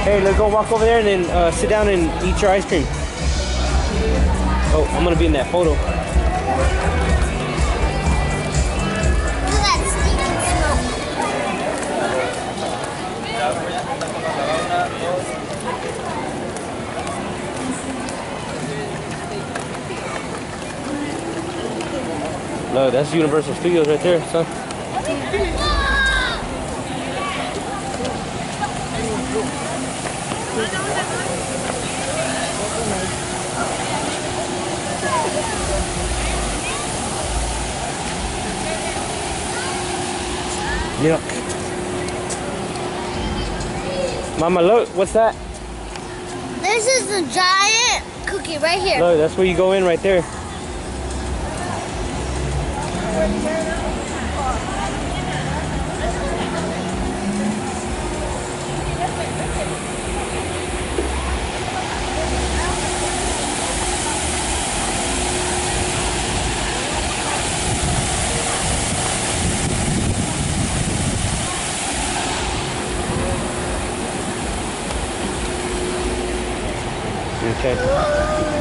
Hey, let's go walk over there and then sit down and eat your ice cream. Oh, I'm gonna be in that photo. Look at that stinking smoke. Look, that's Universal Studios right there, son. Yuck. Mama, look, what's that? This is the giant cookie right here. Look, that's where you go in right there. Okay.